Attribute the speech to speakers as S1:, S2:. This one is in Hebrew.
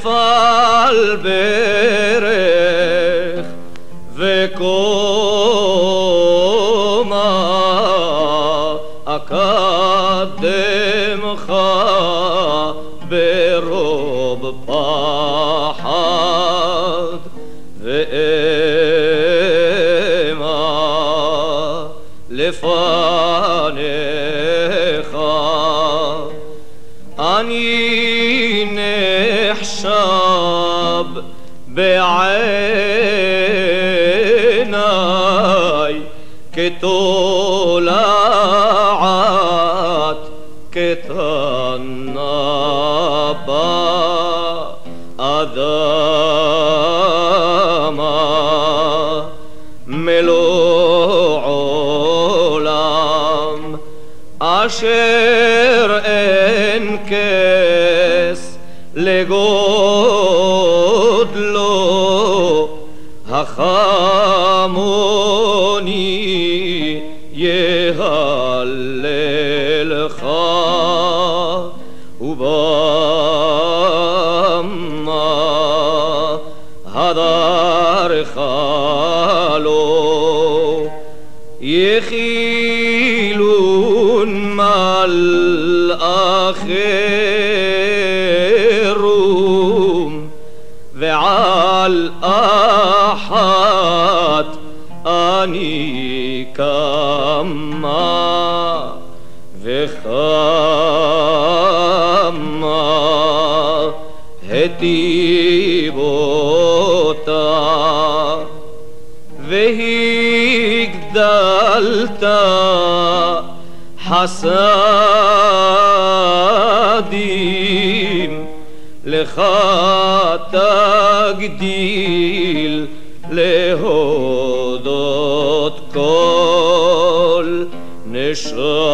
S1: אפעל ברך וקומה אקדמך ברוב פחד ואימה לפניך. אני נחשב בעיני כתולעת קטנה באדמה, מלוא עולם אשר אין כס לגודלו, החמוני יהללך ובמה הדרך לו יחילון מלאכירום ועל אחת אני קמה וכמה היטיב אותה והגדלת חסדים, לך תגדיל להודות כל נשמה.